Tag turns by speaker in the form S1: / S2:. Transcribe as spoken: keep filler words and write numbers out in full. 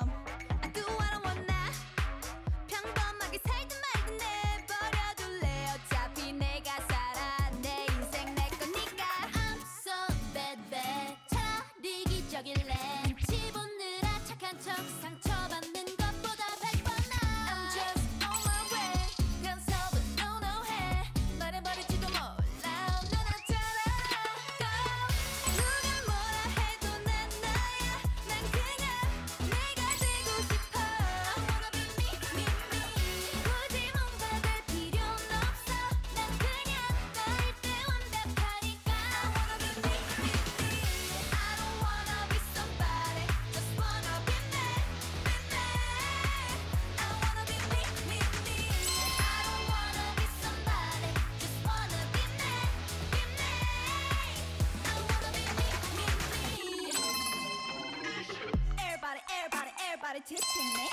S1: I do what I wanna. 평범하게 살든 말든 내버려둘래. 어차피 내가 살아. 내 인생 내 거니까. I'm so bad bad. 차라리 기적일래. 눈치 보느라 착한 척 상처받는 것보다 백 번 나아. I'm just on my way. 변서도 no no 해. 말해버릴지도 몰라. 넌 알잖아. Go. 누가 뭐라 해도 난 나야. 난 그냥 내가 되고 싶어. I wanna be me me me. 굳이 뭔가 될 필요는 없어. 난 그냥 너일 때 완벽하니까. I wanna be me me me. I don't wanna be somebody. Just wanna be me me me. I wanna be me me me. I don't wanna be somebody. Just wanna be me be me. I wanna be me me me. Everybody, everybody, everybody teaching me.